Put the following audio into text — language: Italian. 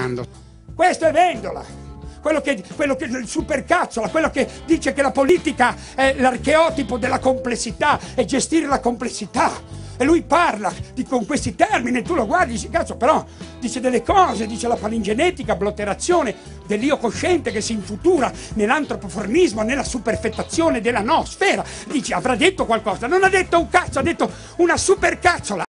parlando. Questo è Vendola, quello che il supercazzola, quello che dice che la politica è l'archetipo della complessità e gestire la complessità. E lui parla con questi termini, tu lo guardi e dici, cazzo, però dice delle cose, dice la palingenetica, blotterazione dell'io cosciente che si infutura nell'antropoformismo, nella superfettazione della noosfera. Dici, avrà detto qualcosa, non ha detto un cazzo, ha detto una supercazzola.